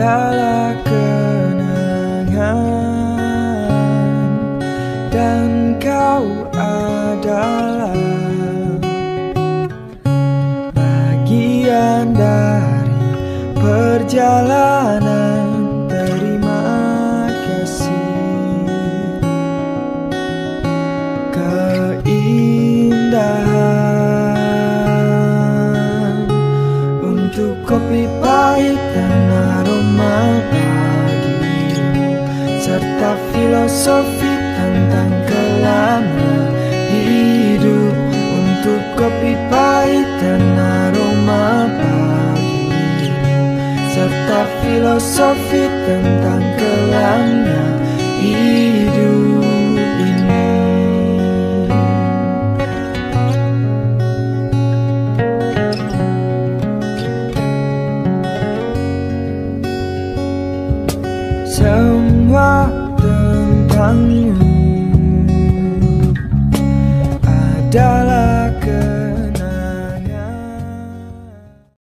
segala kenangan, dan kau adalah bagian dari perjalanan. Terima kasih. Keindahan untuk kopi pahit dan aroma pagimu, serta filosofi tentang kelama hidup. Untuk kopi pahit dan aroma pagimu, serta filosofi tentang kelamnya